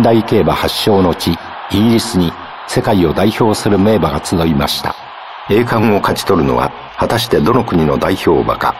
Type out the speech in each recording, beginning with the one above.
代競馬発祥の地、イギリスに世界を代表する名馬が集いました。栄冠を勝ち取るのは果たしてどの国の代表馬か。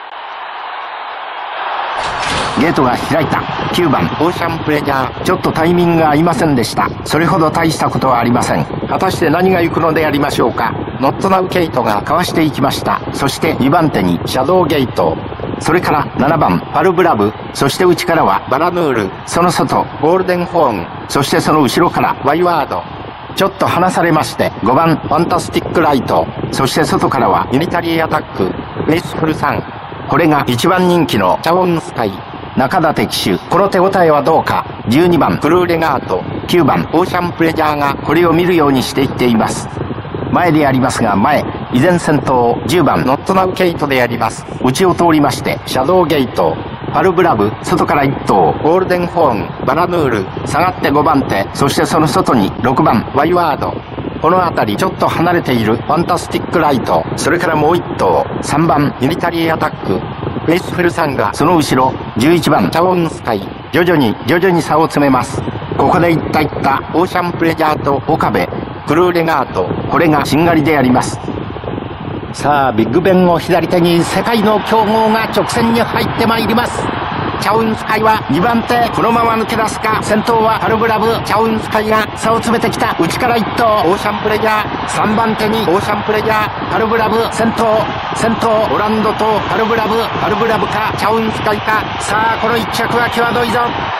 ゲートが開いた。9番オーシャンプレジャー、ちょっとタイミングが合いませんでした。それほど大したことはありません。果たして何が行くのでありましょうか。ノットナウケイトがかわしていきました。そして2番手にシャドウゲート、それから7番パルブラブ、そして内からはバラヌール、その外ゴールデンホーン、そしてその後ろからワイワード。ちょっと離されまして5番ファンタスティックライト、そして外からはユニタリーアタック、フェイスフルさん。これが1番人気のチャオンスカイ。中立騎手、この手応えはどうか。12番クルーレガート、9番オーシャンプレジャーがこれを見るようにしていっています。前でありますが前、依然先頭10番ノットナウケイトであります。内を通りましてシャドウゲート、パルブラブ、外から1頭ゴールデンホーン、バラヌール、下がって5番手、そしてその外に6番ワイワード。この辺りちょっと離れているファンタスティックライト、それからもう1頭3番ユニタリーアタック、フェイスフルさんがその後ろ11番チャオンスカイ。徐々に差を詰めます。ここでいったオーシャンプレジャーと岡部、クルーレガート、これがしんがりであります。さあビッグベンを左手に世界の強豪が直線に入ってまいります。チャオンスカイは2番手、このまま抜け出すか。先頭はパルブラブ、チャオンスカイが差を詰めてきた。内から1頭オーシャンプレジャー、3番手にオーシャンプレジャー、パルブラブ先頭オランドとパルブラブかチャオンスカイか。さあこの1着は際どいぞ。